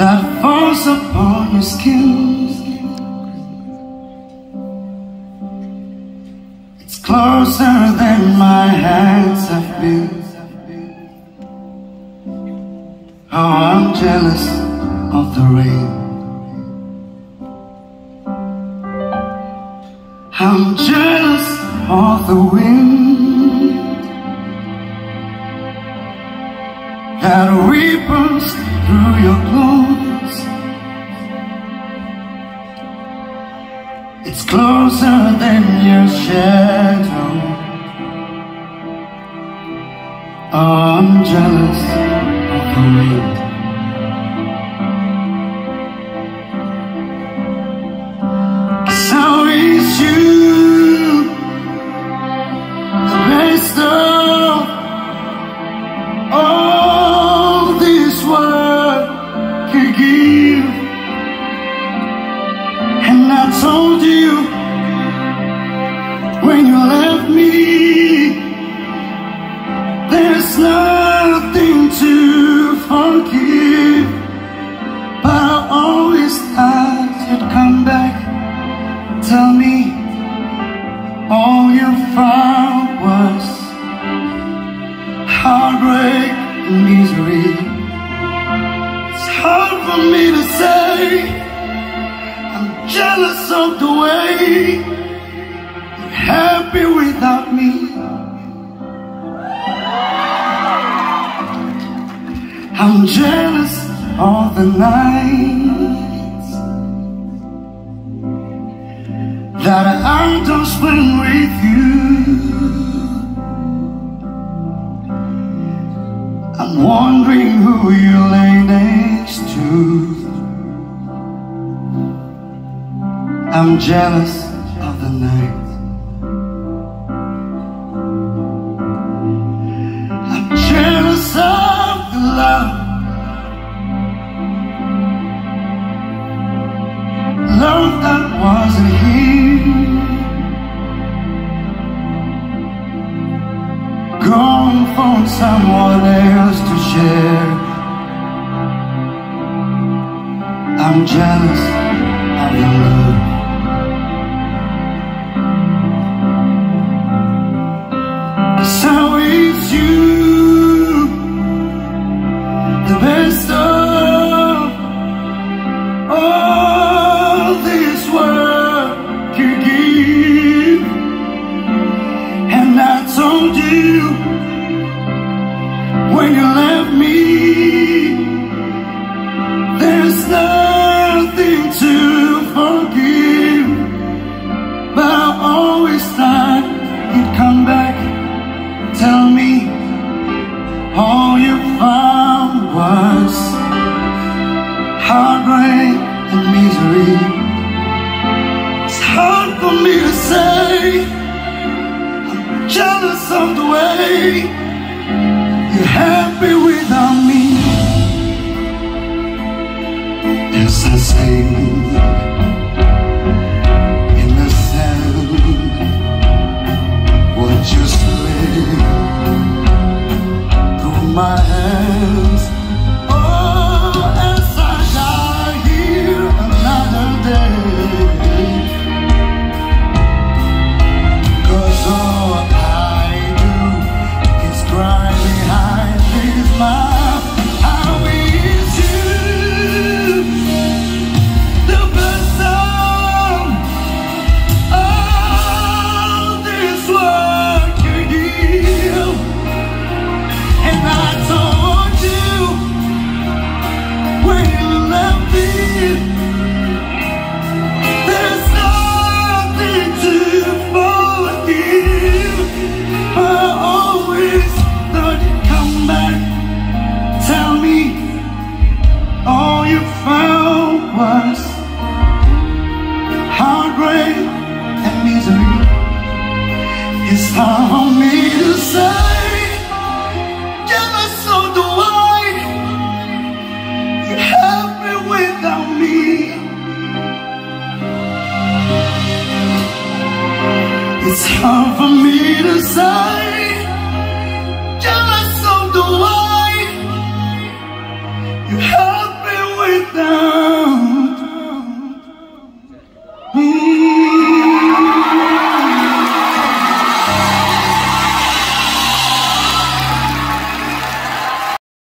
that falls upon your skin. It's closer than my hands have been. Oh, I'm jealous of the rain. I'm jealous of the wind that ripples through your clothes. It's closer than your shadow. Oh, I'm jealous of the wind. So is you the best of all this world could give? And I told you when you left me, there's nothing to forgive. But I always thought you'd come back. Tell me, all you found was heartbreak and misery. It's hard for me to say I'm jealous of the way you're happy without me. I'm jealous of the nights that I don't spend with you. I'm wondering who you lay next to. I'm jealous of the night. I'm jealous of the love, love that wasn't here, gone for someone else to share. I'm jealous of your love. So is you the best of all this world could give? And I told you when you left me, there's nothing to forgive. But I always thought you'd come back. Tell me, all you found was heartbreak and misery. It's hard for me to say I'm jealous of the way you're happy without me. As I sing in the sand, what you slip through my hands. Oh, as I die here another day, 'cause all I do is cry behind this smile. How is you the best of all this world could give? And I told you when you left me, there's nothing to forgive. I always thought you'd come back. Tell me, all you found was heartbreak and misery. It's hard for me to say, jealous of the way you're happy without me. It's hard for me to say